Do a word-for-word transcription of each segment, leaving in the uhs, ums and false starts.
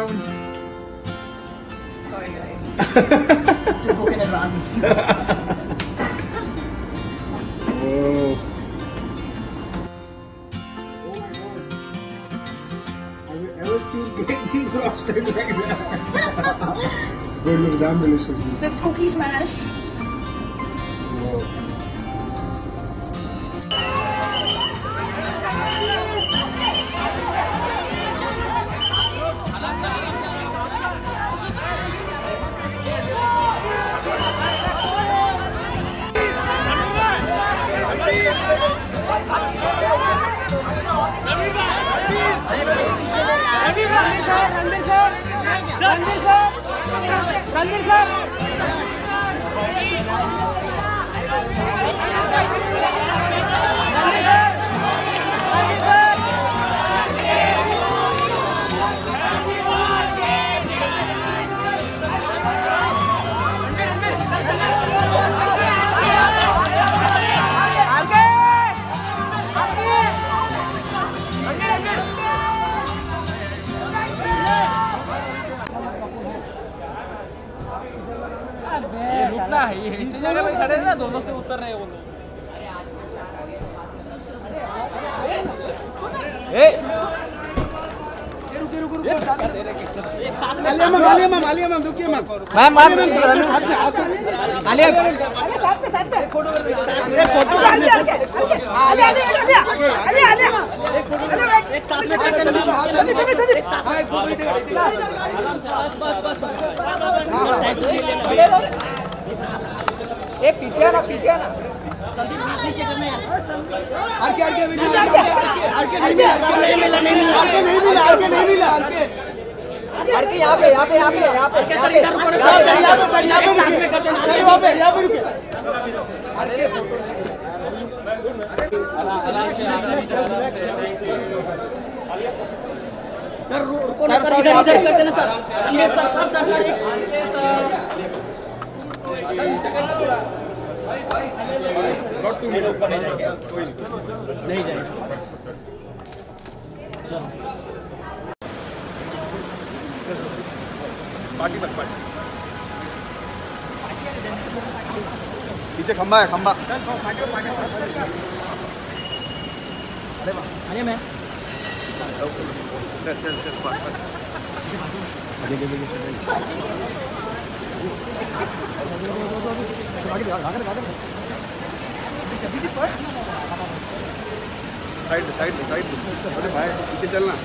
round. Sorry guys. To book in advance. Oh. Have you ever seen cake being frosted like that? It looks damn delicious. It's a cookie smash. Wow. Randhir sir रुकना है, ये इसी जगह पे खड़े हैं ना, दोनों से उतर रहे हैं वो लोग। ए रुके रुके रुके एक साथ में मालिया मैम मालिया मैम रुकिए मैम मैम मैम साथ में हाथ से मालिया अरे साथ में साथ में एक फोटो एक फोटो आगे आगे आगे आगे आगे आगे एक फोटो एक साथ में करते हैं सभी सभी सभी हां एक फोटो ही दे बस बस बस ए पीछे आना पीछे आना संदीप नीचे करना यार आर के आर के वीडियो आर के आर के नहीं मिला नहीं मिला नहीं मिला आर के नहीं मिला आर के नहीं मिला आर के आर के यहां पे यहां पे यहां पे यहां पे सर इधर ऊपर सर यहां पे सर यहां पे साथ में कर देना सर यहां पे यहां पे रुकिए आर के फोटो सर रुको ना सर इधर इधर कर देना सर ये sir sir sir sir Not too many. ऊपर नहीं जाएंगे कोई नहीं जाएंगे पार्टी मत पार्टी पीछे खंबा है खंबा अरे अरे मैं चल चल चल आगे आगे आगे आगे साइड साइड साइड अरे भाई पीछे चलना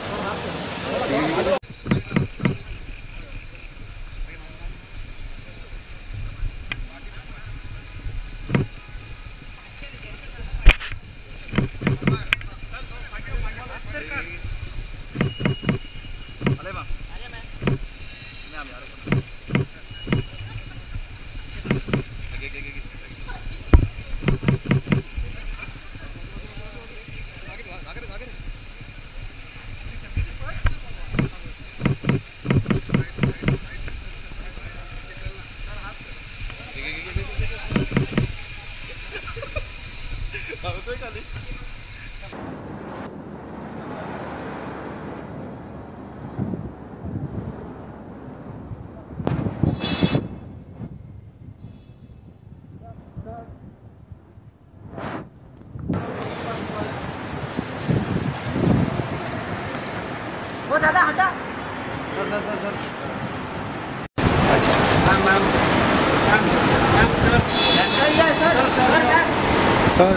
वो दादा हटा sir sir sir ma'am ma'am sir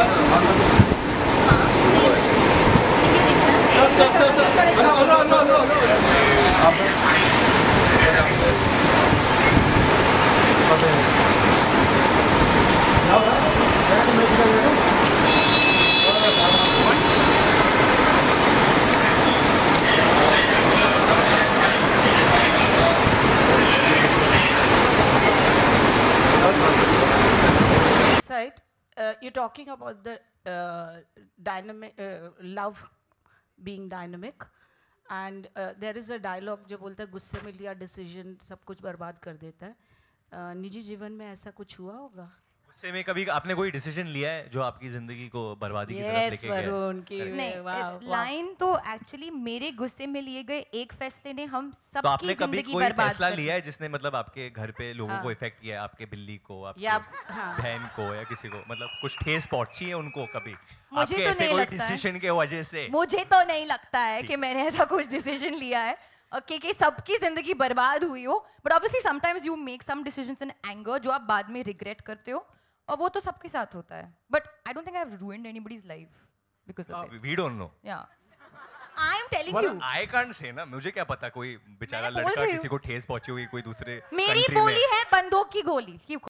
Side, uh, you're talking about the uh, dynamic uh, love being dynamic, and uh, there is a dialogue जो बोलता है गुस्से में लिया डिसीजन सब कुछ बर्बाद कर देता है. uh, निजी जीवन में ऐसा कुछ हुआ होगा? गुस्से में कभी आपने कोई डिसीजन लिया है जो आपकी जिंदगी को बर्बादी की तरफ लेके गया? वरुण की नहीं, लाइन तो एक्चुअली मेरे गुस्से में लिए गए एक फैसले ने हम तो सबकी आपने कभी जिंदगी कोई बर्बाद फैसला कर दी। लिया है जिसने मतलब आपके घर पे लोगों को इफेक्ट किया है, आपके बिल्ली को, आपके या हाँ। बहन को या किसी को, मतलब कुछ ठेस पहुंची है उनको कभी मुझे आपके तो ऐसे नहीं कोई लगता है। डिसीजन के वजह से? मुझे तो नहीं लगता है कि मैंने ऐसा कुछ डिसीजन लिया है कि कि सबकी जिंदगी बर्बाद हुई हो, but obviously sometimes you make some decisions in anger जो आप बाद में रिग्रेट करते हो, और वो तो सबके साथ होता है, but I don't think I have ruined anybody's life because of it. We don't know. या I am telling you, I can't say ना, मुझे क्या पता कोई बेचारा मैंने बोल लड़का रही हूँ। किसी को ठेस पहुंची हुई कोई दूसरे मेरी country में। बोली है बंदूक की गोली। Keep